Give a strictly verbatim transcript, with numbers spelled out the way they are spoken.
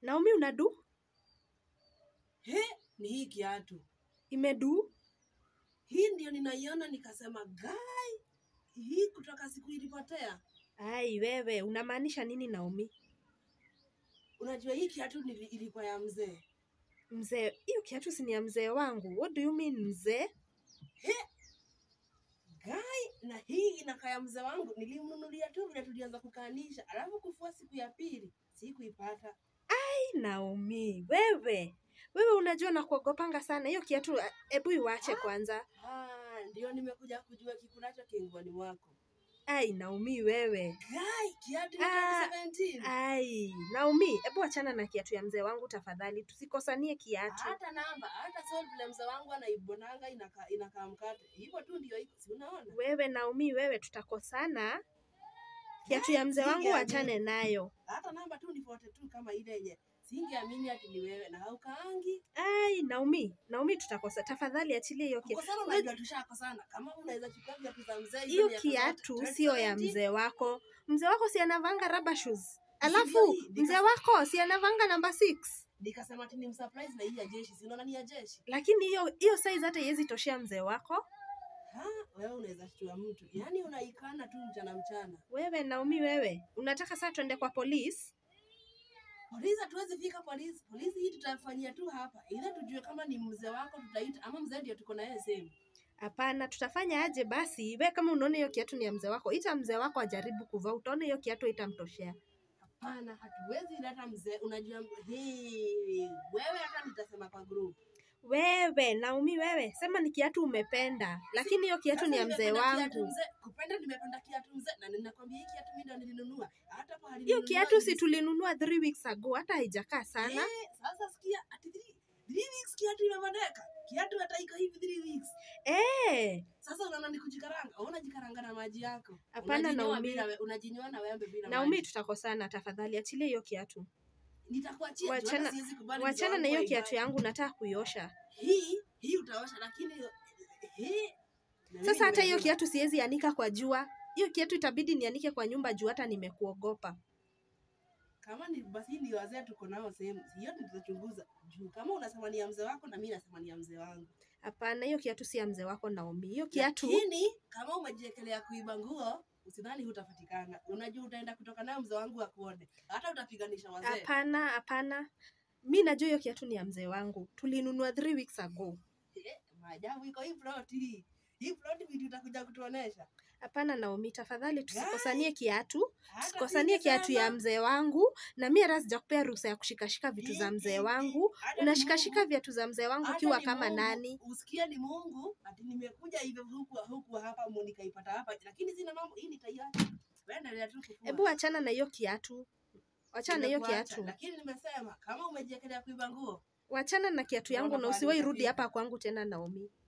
Naomi unadu? He, ni hii kiatu. Imedu? Hii ndio ninaiona nikasema gai. Hii kutoka siku ilipotea. Ai wewe, unamaanisha nini Naomi? Unajua hii kiatu ilikuwa ya mzee. Mzee, hiyo kiatu si ni ya mzee wangu. What do you mean mzee? He, gai, na hii inakaa ya mzee wangu. Nilimnunulia tu vile tulianza kukaanisha. Alafu kufua siku ya pili, sikuipata. Ai Naomi, wewe. Wewe unajua na kuogopanga sana. Hiyo kiatu hebu iwache kwanza. Ah, ndio nimekuja kujua kikulacho kinguani mwako. Ai Naomi wewe. Gai, kiatu ya Ah, twenty seventeen. Ai, Naomi, hebu achana na kiatu ya mzee wangu tafadhali. Tusikosanie kiatu. Hata namba, hata sio vile mzee wangu anaibonanga inaka inakaa mkate. Hivyo tu ndio iko, si unaona? Wewe Naomi, wewe tutakosana. Kiatu ya mzee wangu achane nayo. Hata namba tu nifuate tu kama ile yenye. Singeamini ati ni wewe na haukaangi. Ai, Naomi, Naomi tutakosa. Tafadhali achilie hiyo kiatu. Kukosana unajua tushakosana. Kama unaweza chukua viatu za mzee Hiyo kiatu sio ya mzee wako. Mzee wako si anavanga rubber shoes. Alafu mzee wako si anavanga number six. Nikasema ati ni msurprise na hii ya jeshi. Si unaona ni ya jeshi. Lakini hiyo hiyo size hata haiwezi toshea mzee wako. Ha, wewe unaweza shtua mtu. Yaani unaikana tu mchana mchana. Wewe Naomi wewe, unataka saa tuende kwa polisi? Polisi hatuwezi fika polisi. Polisi hii tutafanyia tu hapa. Ile tujue kama ni mzee wako tutaita ama mzee ndio tuko na yeye same. Hapana, tutafanya aje basi? Wewe kama unaona hiyo kiatu ni ya mzee wako, ita mzee wako ajaribu kuvaa. Utaona hiyo kiatu itamtoshea. Hapana, hatuwezi leta mzee. Unajua hii wewe hata nitasema kwa group. Wewe Naomi wewe, sema ni kiatu umependa, lakini hiyo kiatu ni ya mzee wangu. Kupenda nimependa kiatu mzee na ninakwambia hii kiatu mimi ndo nilinunua. Hata kwa hali hiyo kiatu si tulinunua three weeks ago, hata haijakaa sana. Eh, sasa sikia ati three weeks kiatu imebadilika. Kiatu hata iko hivi three weeks. Eh, sasa unaona ni kujikaranga. Unaona jikaranga na maji yako. Hapana Naomi, unajinyoa na wembe bila maji. Naomi tutakosana, tafadhali achilie hiyo kiatu. Nitakuachia. Wachana, wachana na hiyo kiatu yangu, nataka kuiosha. Hii, hii utaosha lakini hii. Sasa hata hiyo kiatu siwezi anika kwa jua. Hiyo kiatu itabidi nianike kwa nyumba juu hata nimekuogopa. Kama ni basi ni wazee tuko nao sehemu. Hiyo tutachunguza. Juu kama unasema ni ya mzee wako na mimi nasema ni ya mzee wangu. Hapana, hiyo kiatu si ya mzee wako Naomi. Hiyo kiatu lakini kama umejiekelea kuiba nguo, usidhani hutapatikana. Unajua utaenda kutoka nayo mzee wangu akuone. Hata utapiganisha wazee. Hapana, hapana. Mimi najua hiyo kiatu ni ya mzee wangu. Tulinunua three weeks ago. Eh, maajabu iko hii plot hii. Hii plot vitu utakuja kutuonesha. Hapana Naomi, tafadhali tusikosanie kiatu. Tusikosanie kiatu ya mzee wangu na mimi hata sijakupea ruhusa ya kushikashika vitu za mzee wangu. Unashikashika viatu za mzee wangu ukiwa kama nani? Usikia ni Mungu, ati nimekuja hivyo huku huku hapa Monica ipata hapa. Lakini sina mambo hii nitaiacha. Waendelea tu kufua. Hebu achana na hiyo kiatu. Achana na hiyo kiatu. Lakini nimesema kama umejiekelea kuiba nguo, wachana na kiatu yangu na usiwahi rudi hapa kwangu tena Naomi.